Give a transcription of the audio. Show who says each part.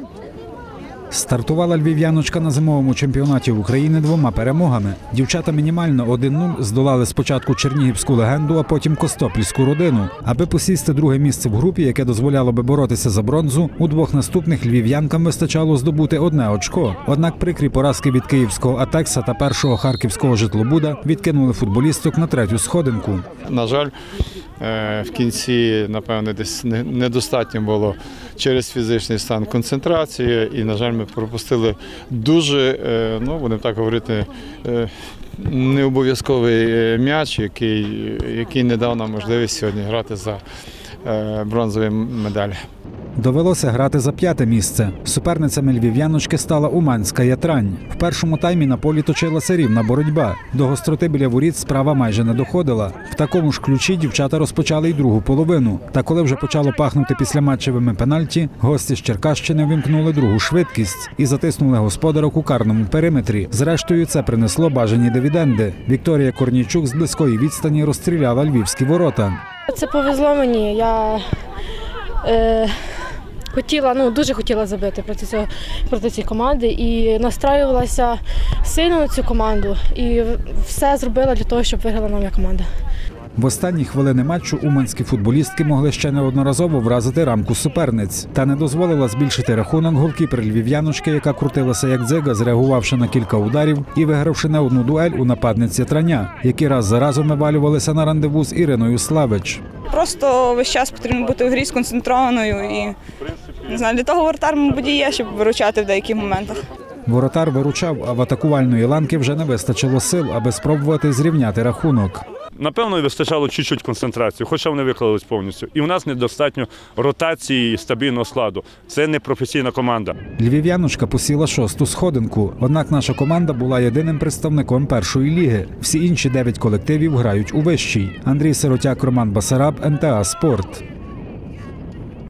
Speaker 1: Стартувала львів'яночка на зимовому чемпіонаті України 2 перемогами. Дівчата мінімально 1-0 здолали спочатку чернігівську легенду, а потім костопільську родину. Аби посісти друге місце в групі, яке дозволяло би боротися за бронзу, у 2 наступних львів'янкам вистачало здобути 1 очко. Однак прикрі поразки від київського «Атекса» та першого харківського «Житлобуда» відкинули футболісток на 3-ю сходинку.
Speaker 2: На жаль, в кінці, напевне, десь недостатньо було через фізичний стан концентрації. І, на жаль, ми пропустили дуже, будемо так говорити, необов'язковий м'яч, який не дав нам можливість сьогодні грати за бронзові медалі.
Speaker 1: Довелося грати за 5-те місце. Суперницями львів'яночки стала Уманська «Ятрань». В першому таймі на полі точилася рівна боротьба. До гостроти біля воріт справа майже не доходила. В такому ж ключі дівчата розпочали й другу половину. Та коли вже почало пахнути післяматчевими пенальті, гості з Черкащини вимкнули другу швидкість і затиснули господарок у карному периметрі. Зрештою, це принесло бажані дивіденди. Вікторія Корнійчук з близької відстані розстріляла львівські ворота.
Speaker 3: Це повезло мені. Я дуже хотіла забити проти цієї команди і настраювалася сильно на цю команду. І все зробила для того, щоб виграла моя команда.
Speaker 1: В останні хвилини матчу уманські футболістки могли ще неодноразово вразити рамку суперниць. Та не дозволила збільшити рахунок голкіпер львів'яночки, яка крутилася як дзига, зреагувавши на кілька ударів і вигравши не одну дуель у нападниць «Ятраня», які раз за разом вивалювалися на рандеву з Іриною Славич.
Speaker 4: Просто весь час потрібно бути в грі сконцентрованою і, не знаю, для того воротар, мабуть, є, щоб виручати в деяких моментах.
Speaker 1: Воротар виручав, а в атакувальної ланки вже не вистачило сил, аби спробувати зрівняти рахунок.
Speaker 5: Напевно, вистачало чуть-чуть концентрації, хоча вони виклались повністю. І у нас недостатньо ротації і стабільного складу. Це не професійна команда.
Speaker 1: Львів'яночка посіла 6-ту сходинку. Однак наша команда була єдиним представником першої ліги. Всі інші 9 колективів грають у вищій. Андрій Сиротяк, Роман Басараб, НТА «Спорт».